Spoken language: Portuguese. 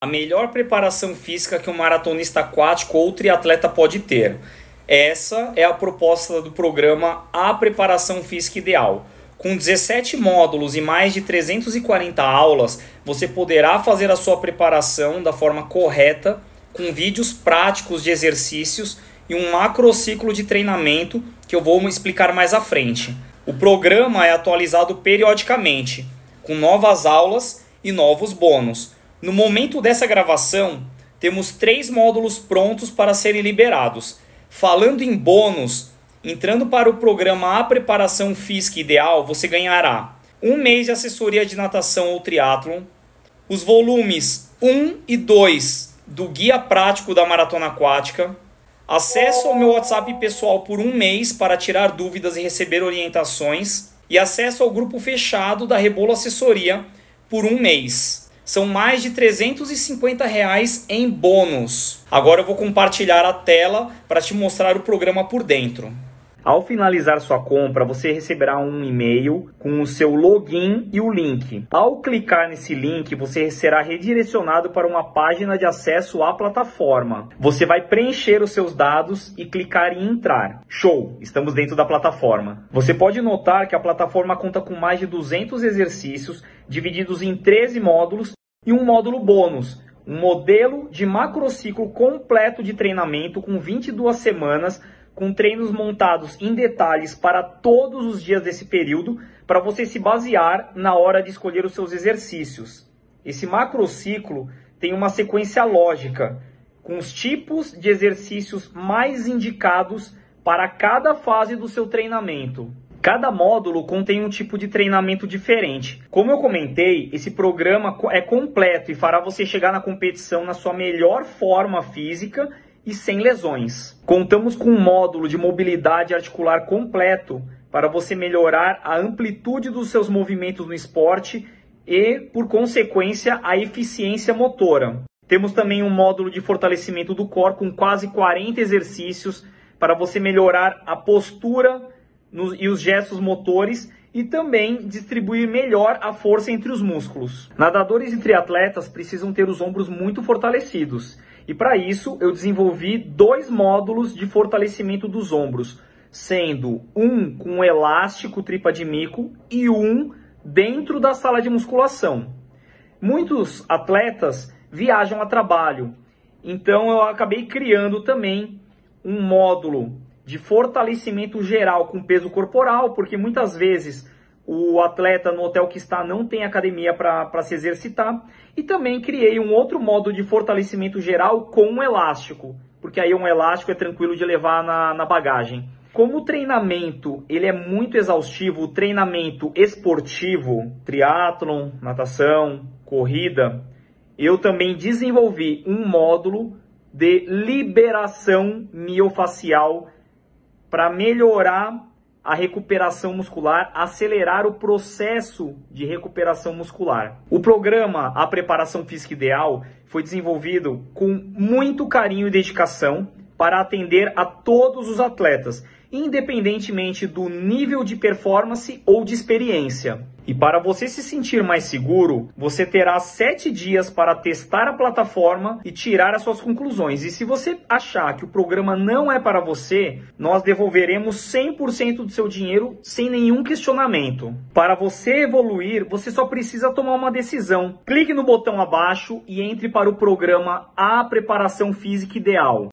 A melhor preparação física que um maratonista aquático ou triatleta pode ter. Essa é a proposta do programa A Preparação Física Ideal. Com 17 módulos e mais de 340 aulas, você poderá fazer a sua preparação da forma correta, com vídeos práticos de exercícios e um macrociclo de treinamento que eu vou explicar mais à frente. O programa é atualizado periodicamente, com novas aulas e novos bônus. No momento dessa gravação, temos 3 módulos prontos para serem liberados. Falando em bônus, entrando para o programa A Preparação Física Ideal, você ganhará 1 mês de assessoria de natação ou triatlon, os volumes 1 e 2 do Guia Prático da Maratona Aquática, acesso ao meu WhatsApp pessoal por 1 mês para tirar dúvidas e receber orientações e acesso ao grupo fechado da Rebolo Assessoria por 1 mês. São mais de R$350 em bônus. Agora eu vou compartilhar a tela para te mostrar o programa por dentro. Ao finalizar sua compra, você receberá um e-mail com o seu login e o link. Ao clicar nesse link, você será redirecionado para uma página de acesso à plataforma. Você vai preencher os seus dados e clicar em entrar. Show! Estamos dentro da plataforma. Você pode notar que a plataforma conta com mais de 200 exercícios divididos em 13 módulos e um módulo bônus. Um modelo de macrociclo completo de treinamento com 22 semanas, com treinos montados em detalhes para todos os dias desse período, para você se basear na hora de escolher os seus exercícios. Esse macrociclo tem uma sequência lógica, com os tipos de exercícios mais indicados para cada fase do seu treinamento. Cada módulo contém um tipo de treinamento diferente. Como eu comentei, esse programa é completo e fará você chegar na competição na sua melhor forma física e sem lesões. Contamos com um módulo de mobilidade articular completo para você melhorar a amplitude dos seus movimentos no esporte e, por consequência, a eficiência motora. Temos também um módulo de fortalecimento do core com quase 40 exercícios para você melhorar a postura e os gestos motores e também distribuir melhor a força entre os músculos. Nadadores e triatletas precisam ter os ombros muito fortalecidos. E para isso eu desenvolvi 2 módulos de fortalecimento dos ombros, sendo um com elástico tripa de mico e um dentro da sala de musculação. Muitos atletas viajam a trabalho, então eu acabei criando também um módulo de fortalecimento geral com peso corporal, porque muitas vezes o atleta no hotel que está não tem academia para se exercitar. E também criei um outro módulo de fortalecimento geral com um elástico, porque aí um elástico é tranquilo de levar na bagagem. Como o treinamento ele é muito exaustivo, o treinamento esportivo, triatlon, natação, corrida, eu também desenvolvi um módulo de liberação miofacial para melhorar a recuperação muscular, acelerar o processo de recuperação muscular. O programa A Preparação Física Ideal foi desenvolvido com muito carinho e dedicação para atender a todos os atletas, independentemente do nível de performance ou de experiência. E para você se sentir mais seguro, você terá 7 dias para testar a plataforma e tirar as suas conclusões. E se você achar que o programa não é para você, nós devolveremos 100% do seu dinheiro sem nenhum questionamento. Para você evoluir, você só precisa tomar uma decisão. Clique no botão abaixo e entre para o programa A Preparação Física Ideal.